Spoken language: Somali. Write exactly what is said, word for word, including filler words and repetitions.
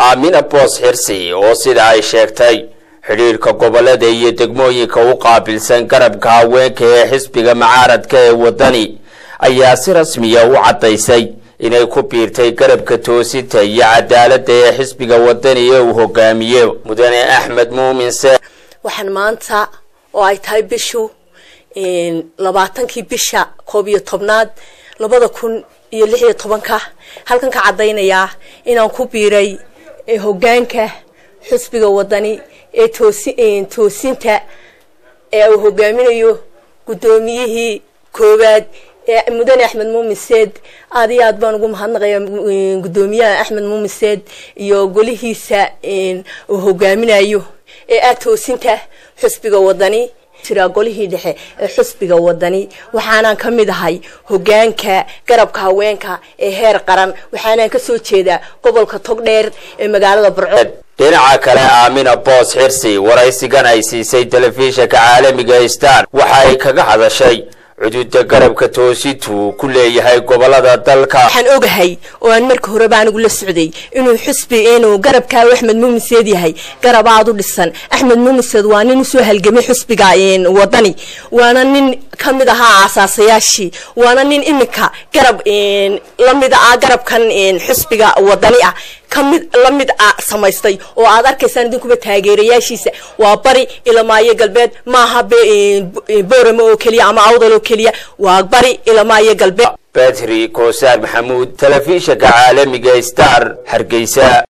Aamina Boos Xirsi oo sida ay sheegtay xiriirka gobolada iyo degmooyinka u qaabilsan garabka haweenka ee xisbiga mucaaradka ee wadani ayaa si rasmi ah u cadaysay inay ku biirtay garabka toosinta iyo cadaaladda ee xisbiga wadani ee uu hogaamiyo mudane Axmed Muumin Se waxaan maanta oo ay tahay bishu in labaatankii bisha koob iyo tobnaad labada kun iyo lix iyo tobanka halkan ka cadeynaya inaan ku biiray hogaanka xisbiga wadani ee toosin toosinta ee uu hogaaminayo gudoomiyihii koowaad ee mudane Axmed Muumin Seed aad iyo aad baan ugu mahadnaqayaa gudoomiyaha Axmed Muumin Seed iyo golihiisa uu hogaaminayo ee aad toosinta xisbiga wadani tira golihii dhexe ee xisbiga wadani waxaanaan ka mid ahay hogaanka garabka haweenka ee heer qaran waxaanaan ka soo jeedaa gobolka Togdheer ee magaalada Burco dhinaca kale Aamina Boos Xirsi waraysigan ay siisay telefishinka caalamiga Star waxa ay kaga hadashay xuduudda garabka toosintu ku leeyahay gobolada dalka waxaan ogahay oo aan markii hore baan ugu la socday inuu xisbi inuu garabka Axmed Muumin Seed yahay garab aad u dhisan Axmed Muumin Seed waa nin soo halgamay xisbiga wadani waana nin kamid ah asaasayaashii waana nin imika garab lamid ah garabkan xisbiga wadani ah kamid lamid ah samaystay oo aad arkaysaan idinkuba taageerayaashiisa waa bari Ilmaayo galbeed maaha booramo oo kaliya ama awdal oo kaliya waa bari Ilmaayo galbeed Badri Koosar Maxamuud telefishinka caalamiga Star Hargeysa.